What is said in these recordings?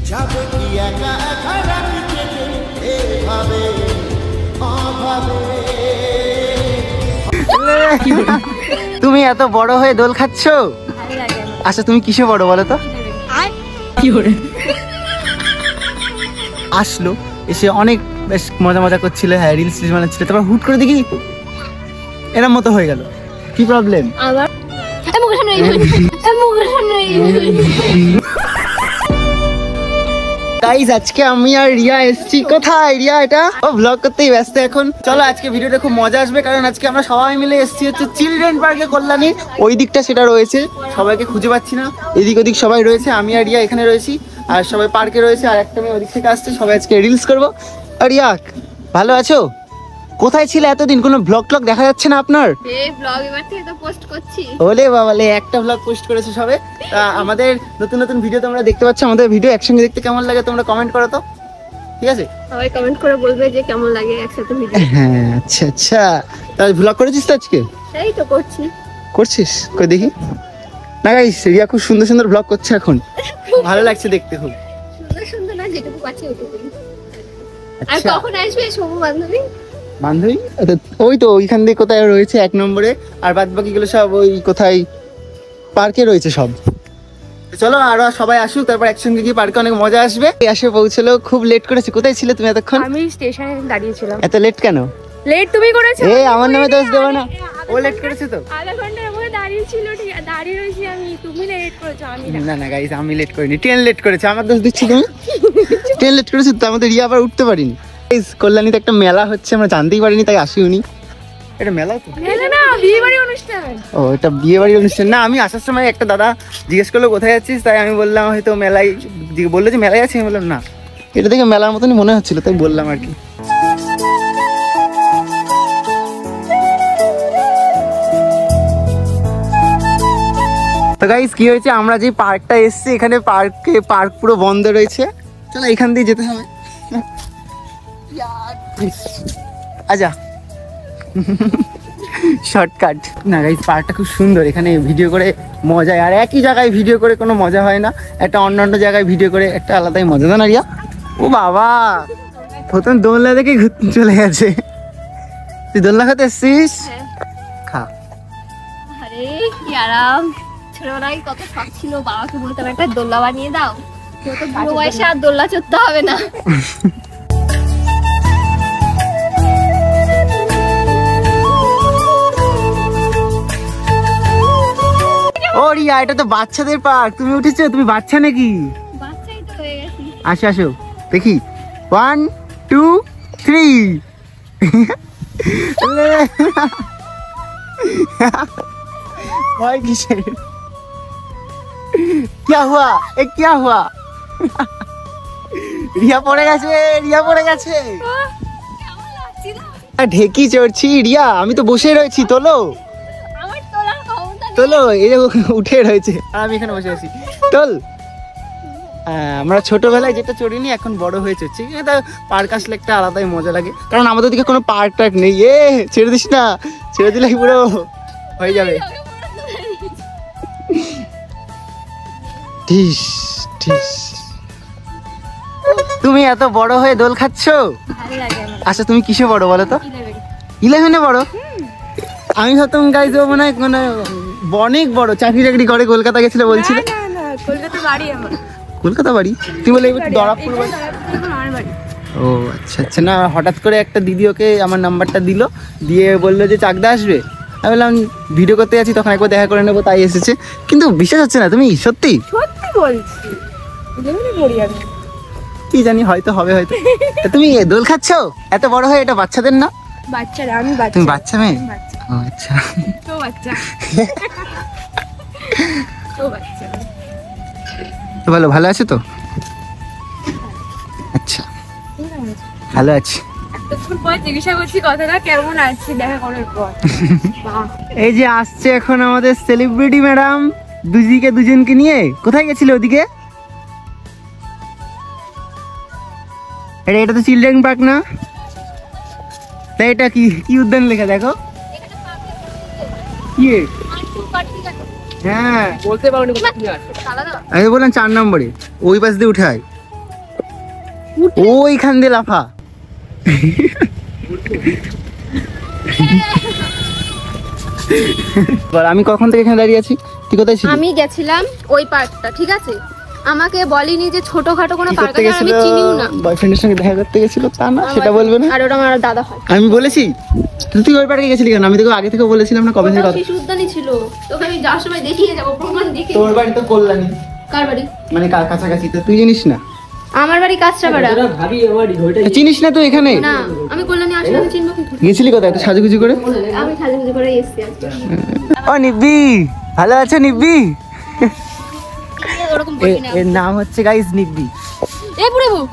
তুমি এত বড় হয়ে দোল খাচ্ছ? আচ্ছা তুমি কিসে বড় বলো তো? আসলো এসে অনেক বেশ মজা মজা করছিল, হ্যাঁ রিলস বানাচ্ছিল, তারপর হুট করে দেখি এরম মতো হয়ে গেল। কি প্রবলেম? গাইস আজকে আমি আর রিয়া এসেছি। কোথায় রিয়া? এটা ও ব্লগ করতেই ব্যস্ত এখন। চলো আজকে ভিডিওটা খুব মজা আসবে, কারণ আজকে আমরা সবাই মিলে এসেছি হচ্ছে চিলড্রেন পার্কে কল্যাণী। ওই দিকটা সেটা রয়েছে, সবাইকে খুঁজে পাচ্ছি না, এদিক ওদিক সবাই রয়েছে, আমি আর রিয়া এখানে রয়েছি, আর সবাই পার্কে রয়েছে, আর একটা মেয়ে ওদিক থেকে আসছে। সবাই আজকে রিলস করবো। আর রিয়া ভালো আছো? কোথায় ছিলে এতদিন? কোনো ব্লগ ট্লগ দেখা যাচ্ছে না আপনার? ওলে বাবালে একটা ব্লগ পোস্ট করেছে সবে। আমাদের নতুন নতুন ভিডিও তোমরা দেখতে পাচ্ছ, আমাদের ভিডিও একসঙ্গে দেখতে কেমন লাগে তোমরা কমেন্ট করো তো, ঠিক আছে? সবাই কমেন্ট করে বলবে যে কেমন লাগে একসাথে ভিডিও। হ্যাঁ আচ্ছা আচ্ছা। তাহলে ব্লগ করেছিস তো আজকে? এই তো করছি। করছিস? কই দেখি না। গাইস রিয়া খুব সুন্দর সুন্দর ব্লগ করছে এখন, ভালো লাগছে দেখতে খুব। সুন্দর সুন্দর না, যেটুকু পাচ্ছি ওইটুকুই। আর কখন আসবে সবু বান্ধবী? বান্ধবী ওই তো ওইখান দিয়ে কোথায় রয়েছে 1 নম্বরে, আর বাদ বাকিগুলো সব ওই কোথায় পার্কে রয়েছে সব। চলো আরো সবাই আসুক, তারপর একসঙ্গে গিয়ে পার্কে অনেক মজা আসবে। এসে পৌঁছলো, খুব লেট করেছে। কোথায় ছিলে তুমি এতক্ষণ? আমি স্টেশনে দাঁড়িয়েছিলাম। এত লেট কেন? লেট তুমি করেছো। এই আমার নামে দোষ দেবো না, ও লেট করেছে তো। আধা ঘন্টার মধ্যে দাঁড়িয়েছিল, ঠিক আছে দাঁড়িয়ে রয়েছি আমি, তুমি লেট করেছো আমি না। না না গাইস আমি লেট করিনি, ট্রেন লেট করেছে, আমার দোষ দিচ্ছি তুমি? ট্রেন লেট করেছে তো, আমাদের রিয়া আবার উঠতে পারিনি। গাইস কল্যাণীতে একটা মেলা হচ্ছে, আমরা জানতেই পারিনি তাই আসিওনি। এটা মেলা তো? না বিয়ে বাড়ি অনুষ্ঠান। ও এটা বিয়ে বাড়ির অনুষ্ঠান না। আমি আসার সময় একটা দাদা জিজ্ঞেস করলো কোথায় যাচ্ছিস, তাই আমি বললাম হয়তো মেলায়, বললো যে মেলায় আছি। আমি বললাম না, এটা দেখে মেলার মতনই মনে হচ্ছিল তাই বললাম আর কি। তো গাইস কি হয়েছে, আমরা যে পার্কটা এসেছি এখানে পার্ক পুরো বন্ধ রয়েছে। চলো এখান দিয়ে যেতে হবে। আচ্ছা শর্টকাট না গাইস, পার্কটা খুব সুন্দর, এখানে ভিডিও করে মজা, আর একই জায়গায় ভিডিও করে কোনো মজা হয় না, একটা অন্য অন্য জায়গায় ভিডিও করে একটা আলাদাই মজা। না রিয়া? ও বাবা প্রথম দোলনা দেখে চলে গেছে। তুই দোলনা খেতে এসছিস? খা। আরে কি আরাম, ছোটবেলায় কত শখ ছিল, বাবাকে বলতাম একটা দোলনা বানিয়ে দাও, কেউ তো বুড়ো বয়সে আর দোলনা চড়তে হবে না। ও রিয়া এটা তো বাচ্চাদের পার্ক, তুমি উঠেছো? তুমি বাচ্চা নাকি? বাচ্চাই তো হয়ে গেছি। আসো আসো দেখি, 1 2 3। भाई किसे क्या हुआ? क्या हुआ? রিয়া পড়ে গেছে, রিয়া পড়ে গেছে। কেমন লাগছিল? ঢেকি চড়ছি রিয়া, আমি তো বসে রয়েছি। তোলো আমার তোলার ক্ষমতা নেই। তোলো, এই যে উঠে রয়েছে আর আমি এখানে বসে আছি। তোল। আমরা ছোটবেলায় যেটা চড়িনি এখন বড় হয়ে চড়ছি। এটা পার্ক আসলে একটা আলাদাই মজা লাগে, কারণ আমাদের দিকে কোনো পার্ক টার্ক নেই। ছেড়ে দিস না, ছেড়ে দিলে পুরো হয়ে যাবে। ঠিস ঠিস। তুমি এত বড় হয়ে দোল খাচ্ছ? ভালো লাগে আমার। আচ্ছা তুমি কিসে বড় বলো তো? 11-এ বড়? আমি ভাবতাম গাইজ ও মনে হয় অনেক বড়, চাকরি করে কলকাতা গেছিল বলছিল। না না কলকাতা বাড়ি আমার। কলকাতা বাড়ি? তুই বলে দরাবপুর বাড়ি? আমার বাড়ি। ও আচ্ছা আচ্ছা। না হঠাৎ করে একটা দিদি ওকে আমার নাম্বারটা দিল, দিয়ে বললো যে চাকদা আসবে। আমি বললাম ভিডিও করতে যাচ্ছি, তখন একবার দেখা করে নেবো তাই এসেছে। কিন্তু বিশ্বাস হচ্ছে না, তুমি সত্যি? সত্যি বলছি, যেমনি বলি আমি। কি জানি হয়তো হবে হয়তো। তুমি দোল খাচ্ছ এত বড় হয়ে? এটা বাচ্চাদের না? বাচ্চারা, আমি বাচ্চা। তুমি বাচ্চা মেয়ে? বাচ্চা। ও আচ্ছা। তো বাচ্চা। তো বাচ্চা। তো ভালো আছে তো? আচ্ছা ভালো আছি। এতক্ষণ পর জিজ্ঞাসা করছি কথাটা কেমন আছি দেখা করার পর। এই যে আসছে এখন আমাদের সেলিব্রিটি ম্যাডাম, দুজনকে নিয়ে। কোথায় গেছিল ওদিকে? এটা তো চিলড্রেন পার্ক না? তাই এটা কি উদ্যান লেখা দেখো। হ্যাঁ বলতে পারো। আমি বললাম 4 নম্বরে, ওই পাশ দিয়ে উঠে আয়। ওইখান দিয়ে লাফা। আমি কখন থেকে এখানে দাঁড়িয়ে আছি? তুই কোথায় ছিলি? আমি গেছিলাম ওই পার্কটা, ঠিক আছে? আমাকে বলিনি যে ছোটখাটো কোনো পার্ক আছে, আমি চিনিও না। বয়ফ্রেন্ডের সঙ্গে দেখা করতে গেছিল তা না, সেটা বলবে না। আর ওটা আমার দাদা হয়। আমি বলেছি তুই ওই পার্কে গেছিলি কেন? আমি তোকে আগে থেকে বলেছিলাম না কবে থেকে কথা। শিশু উদ্যানই ছিল, তোকে আমি যাওয়ার সময় দেখিয়ে যাবো, প্রমাণ দেখে। তোর বাড়ি তো কল্যাণী। কার বাড়ি? মানে কাছাকাছি, তো তুই জানিস না? আমার বাড়ি কাঁচরাপাড়া। চিনিস না তুই এখানে? না, আমি কল্যাণী আসলে আমি চিনবো কি করে? গেছিলি কোথায় একটু সাজুগুজু করে? আমি সাজুগুজু করে এসেছি আজকে। ও নিব্বি, ভালো আছো নিব্বি? ওরকম বলি না। এর নাম হচ্ছে গাইস নিব্বি। এ পুরো বউ।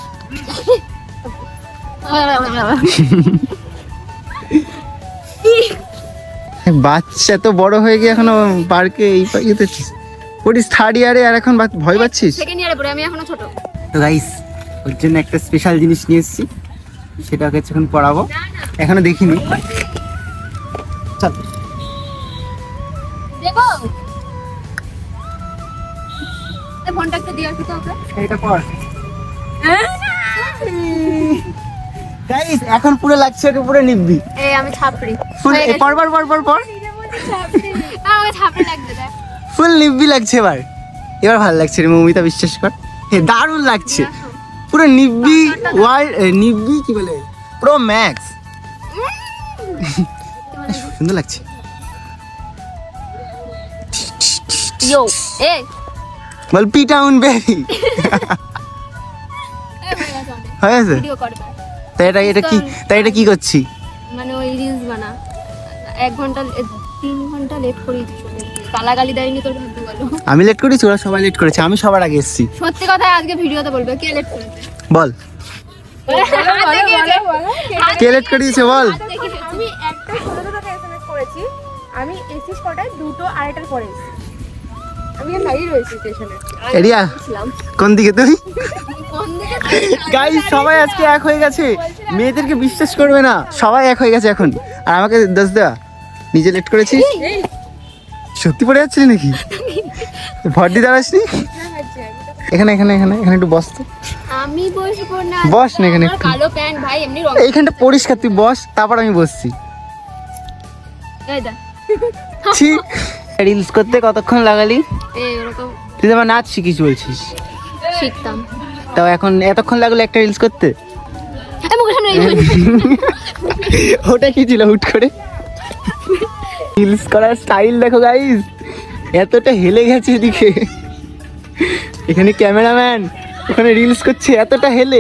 বাচ্চা তো বড় হয়ে গিয়ে এখনো পার্কে এই ইয়েতে পড়িস, থার্ড ইয়ারে, আর এখন ভয় পাচ্ছিস? সেকেন্ড ইয়ারে পড়ে, আমি এখনো ছোট। তো গাইস ওর জন্য একটা স্পেশাল জিনিস নিয়ে এসেছি, সেটা ওকে এখন পড়াবো, এখনো দেখিনি। চল দেখো এই ফোনটা একটু দিয়ে আসো তো ওকে। এটা পড় গাইস, এখন পুরো লাগছে ওকে পুরো নিব্বি। এই আমি ছাপড়ি ফুল পড় পড় পড় পড় পড়, আমাকে ছাপড়ি লাগবে দেখ। ফুল নিব্বি লাগছে এবার। এবার ভালো লাগছে রে মৌমিতা, বিশ্বাস কর। হে দারুণ লাগছে পুরো নিব্বি ওয়ার্ল্ড, নিব্বি কি বলে প্রো ম্যাক্স, সুন্দর লাগছে। ইয়ো এই বল পি টাউন বেবি। হয়ে গেছে? ভিডিও করবে তাই এটা কি, তাই এটা কি করছি? মানে ওই রিলস বানা 1 ঘন্টা 3 ঘন্টা লেট করে গালাগালি দেয়নি তোর ভাগ্য ভালো। আমি লেট করেছি? ওরা সবাই লেট করেছে, আমি সবার আগে এসেছি। সত্যি কথা আজকে ভিডিওতে বলবে কে লেট করেছে। বল কে লেট করিয়েছে বল। আমি 1:16 টাকা এসএমএস করেছি, আমি এসিস কটায় 2:02 পরে এসেছি। আমি দাঁড়িয়ে রয়েছি স্টেশনে। এরিয়া কোন দিকে তুই? কোন দিকে? গাইস সবাই আজকে এক হয়ে গেছে, মেয়েদেরকে বিশ্বাস করবে না, সবাই এক হয়ে গেছে এখন। আর আমাকে দোষ দেওয়া, নিজে লেট করেছিস? সত্যি পড়ে যাচ্ছিলি নাকি? ভর্তি দাঁড়াসনি? এখানে এখানে এখানে এখানে একটু বস তো। আমি বসবো না, বস না এখানে আমার একটু। কালো প্যান্ট ভাই এমনি রং। এইখানটা পরিষ্কার, তুই বস, তারপর আমি বসছি। এই দা ছি, রিলস করতে কতক্ষণ লাগালি? এই ওরকম তুই তো আমার নাচ শিখিস বলছিস, শিখতাম। তাও এখন এতক্ষণ লাগলো একটা রিলস করতে? এই মুখের সামনে ওটা কি ছিল হুট করে? রিলস করার স্টাইল দেখো গাইস, এতটা হেলে গেছে এদিকে, এখানে ক্যামেরাম্যান, ওখানে রিলস করছে এতটা হেলে,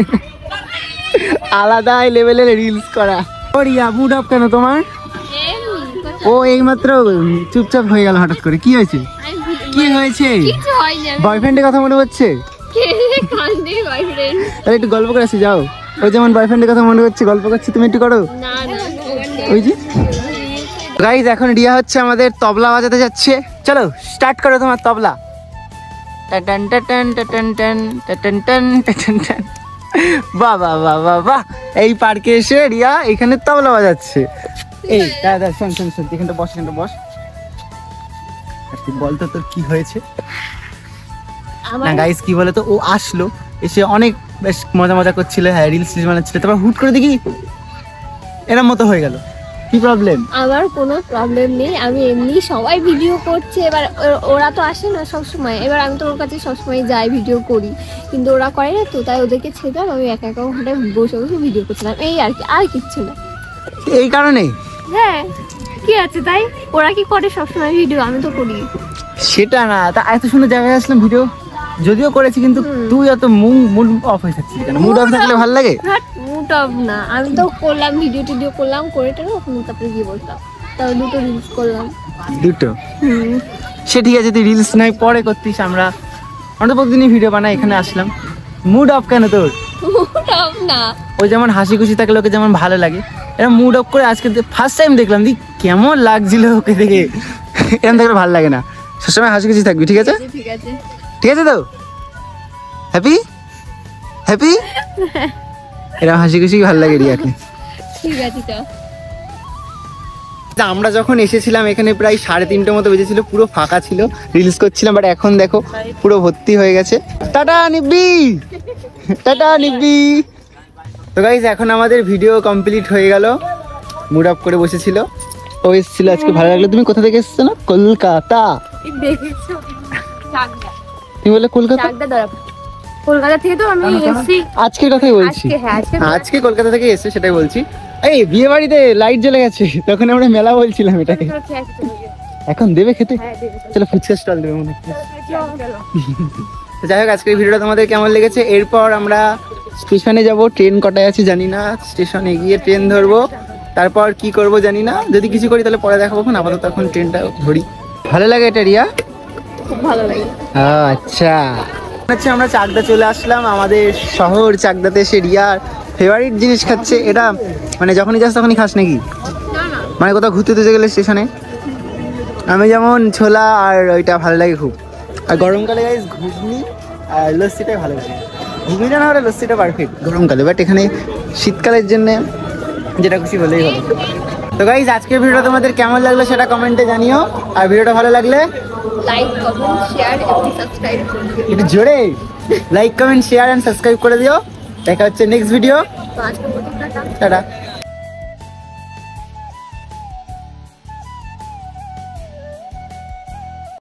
আলাদা লেভেলের রিলস করা। ওরিয়া মুড অফ কেন তোমার? ও এইমাত্র চুপচাপ হয়ে গেল হঠাৎ করে, কি হয়েছে? কি হয়েছে? কিছু হয়নি। বয়ফ্রেন্ডের কথা মনে হচ্ছে? কান্দি বয়ফ্রেন্ড তাহলে একটু গল্প করে আসি, যাও। ওই যেমন বয়ফ্রেন্ডের কথা মনে হচ্ছে, গল্প করছি, তুমি একটু করো। না না ওই যে গাইস, এখন রিয়া হচ্ছে আমাদের তবলা বাজাতে যাচ্ছে। চলো স্টার্ট করো তোমার তবলা। টাটান টাটান টাটান টান টাটান টান টাটান টান। বাহ বাহ বাহ বাহ বাহ, এই পার্কে এসে রিয়া এখানে তবলা বাজাচ্ছে। এই দাদা শোন শোন শোন, এখানটা বস, এখানটা বস। তুই বল তো তোর কি হয়েছে? না গাইস কি বলে তো, ও আসলো, এসে অনেক বেশ মজা মজা করছিল, হ্যাঁ রিলস বানাচ্ছিল, তারপর হুট করে দেখি এরম মতো হয়ে গেল। কি প্রবলেম? আমার কোনো প্রবলেম নেই, আমি এমনি সবাই ভিডিও করছে, এবার ওরা তো আসে না সব সময়, এবার আমি তো ওর কাছে সবসময় যাই ভিডিও করি, কিন্তু ওরা করে না তো, তাই ওদেরকে ছেড়ে আমি একা একা ওখানে বসে বসে ভিডিও করছিলাম, এই আর কি, আর কিচ্ছু না। এই কারণে? হ্যাঁ কি আছে তাই, ওরা কি করে সবসময় ভিডিও, আমি তো করি। সেটা না, তা এত সুন্দর জায়গায় আসলাম, ভিডিও যদিও করেছি, কিন্তু তুই অত মুড অফ হয়ে থাকছিস কেন? মুড অফ থাকলে ভালো লাগে? মুড অফ না, আমি তো করলাম ভিডিও টিডিও করলাম, করে টেনে ওখানে তারপরে গিয়ে বলতাম, তারপর 2টো রিলস করলাম। 2টো? সে ঠিক আছে, তুই রিলস নাই পরে করতিস, আমরা প্রতিদিনই ভিডিও বানাই, এখানে আসলাম। মুড অফ কেন তোর? মুড অফ না, ওই যেমন হাসি খুশি থাকলে ওকে যেমন ভালো লাগে, এরকম মুড অফ করে আজকে ফার্স্ট টাইম দেখলাম, দি কেমন লাগছিল ওকে দেখে। এরকম থাকলে ভালো লাগে না, সবসময় হাসি খুশি থাকবি, ঠিক আছে? ঠিক আছে ঠিক আছে তো? Happy happy? এরকম হাসি খুশি ভালো লাগে রিয়াকে। ঠিক আছে। তো আমরা যখন এসেছিলাম এখানে প্রায় 3:30 মতো বেজেছিল, পুরো ফাঁকা ছিল, রিলস করছিলাম, বাট এখন দেখো পুরো ভর্তি হয়ে গেছে। টাটা নিব্বি, টাটা নিব্বি। তো গাইজ এখন আমাদের ভিডিও কমপ্লিট হয়ে গেল। মুড আপ করে বসেছিল, ও এসেছিল আজকে, ভালো লাগলো। তুমি কোথা থেকে এসেছো? না কলকাতা। তুমি বলে কলকাতা? কলকাতা থেকে তো আমি এসেছি আজকের কথাই বলছি, আজকে কলকাতা থেকে এসে সেটাই বলছি। এই বিয়ে বাড়িতে লাইট জ্বলে গেছে, তখন আমরা মেলা বলছিলাম এটাকে। এখন দেবে খেতে? চলো ফুচকা স্টল দেবে মনে হচ্ছে। যাই হোক, আজকের ভিডিওটা তোমাদের কেমন লেগেছে? এরপর আমরা স্টেশনে যাব, ট্রেন কটায় আছে জানি না, স্টেশনে গিয়ে ট্রেন ধরবো, তারপর কি করব জানি না। যদি কিছু করি তাহলে পরে দেখাবো, আপাতত এখন ট্রেনটা ধরি। ভালো লাগে এটা রিয়া? খুব ভালো লাগে। আচ্ছা, আচ্ছা আমরা চাকদা চলে আসলাম, আমাদের শহর চাকদাতে। এসে রিয়ার ফেভারিট জিনিস খাচ্ছে। এটা মানে যখনই যাস তখনই খাস নাকি? মানে কোথাও ঘুরতে টুরতে গেলে স্টেশনে? আমি যেমন ছোলা আর ওইটা ভালো লাগে খুব। আর গরমকালে গাইস ঘুগনি আর লস্যিটাই ভালো লাগে। ঘুগনিটা না হলে লস্যিটা পারফেক্ট গরমকালে, বাট এখানে শীতকালের জন্য যেটা খুশি হলেই হলো। তো গাইস আজকের ভিডিওটা তোমাদের কেমন লাগলো সেটা কমেন্টে জানিও, আর ভিডিওটা ভালো লাগলে লাইক, কমেন্ট, শেয়ার এবং সাবস্ক্রাইব করুন। একটু জোরে like, comment, share and subscribe করে দিও। দেখা হচ্ছে নেক্সট ভিডিও। টাটা।